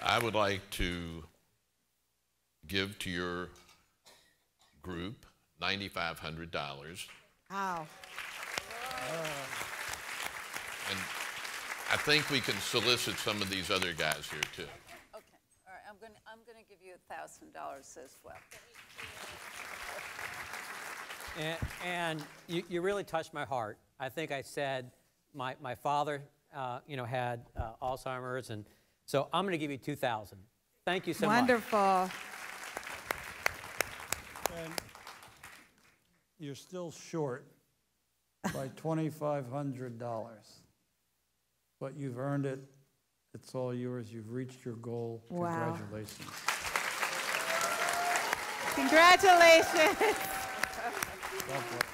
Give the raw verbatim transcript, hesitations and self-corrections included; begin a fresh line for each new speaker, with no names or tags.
I would like to give to your group nine thousand five hundred dollars.
Wow.
And I think we can solicit some of these other guys here too.
Okay, all right, I'm going to I'm going to give you one thousand dollars as well.
And, and you, you really touched my heart. I think I said my, my father, uh, you know, had uh, Alzheimer's, and so I'm going to give you two thousand. Thank you so
Wonderful.
much.
And you're still short by twenty-five hundred dollars, but you've earned it. It's all yours. You've reached your goal.
Wow.
Congratulations.
Congratulations.
God bless.